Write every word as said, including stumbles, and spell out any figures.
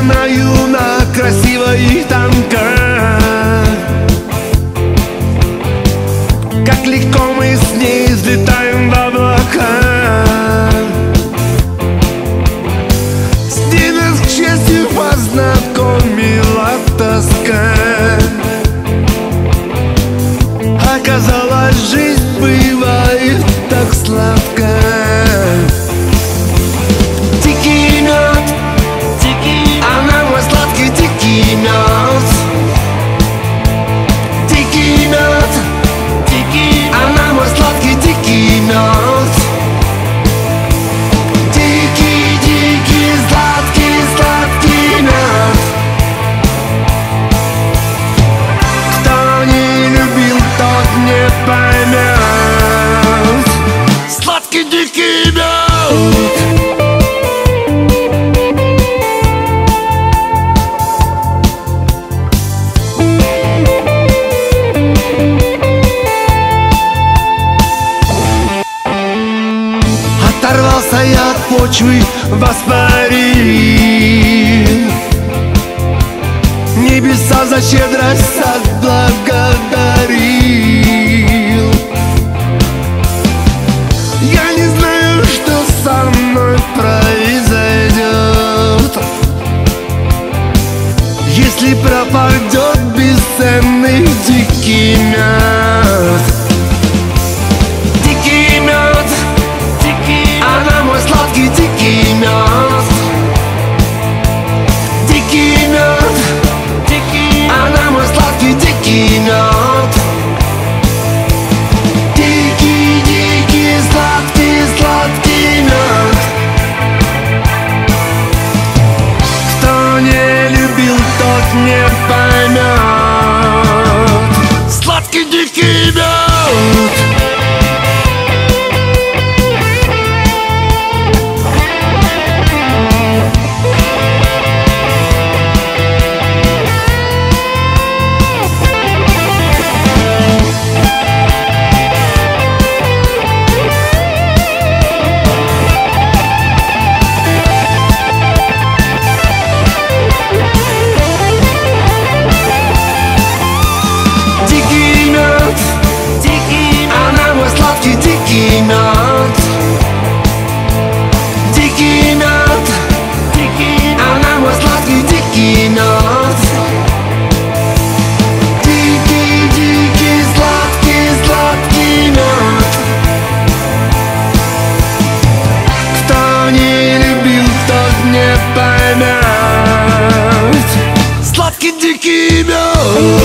знаю на красивой танках, как легко мы с ней взлетаем в облака. С ней нас, к счастью, познакомила тоска. Оказалось, жизнь бывает так сладко. Дикий мед, дикий, она мой сладкий дикий мед. Дикий мед, дикий, она мой сладкий дикий мед. Дикий, дикий, сладкий, сладкий мед. Кто не любил, тот не поймет. Сладкий дикий мед. Оторвался я от почвы, воспарил. Небеса за щедрость отблагодарил. Я не знаю, что со мной произойдет, если пропадет бесценный дикий мед. Дикий мед, дикий, она мой сладкий дикий мед. Дикий мед, дикий, она мой сладкий дикий мед. Дикий, дикий, сладкий, сладкий мед. Кто не любил, тот не поймет. Сладкий дикий мед. Дикий мед, дикий, она мой сладкий дикий мед. Дикий мед, дикий, она мой сладкий дикий мед. Дикий, дикий, сладкий, сладкий мед. Кто не любил, тот не поймет. Сладкий дикий мед.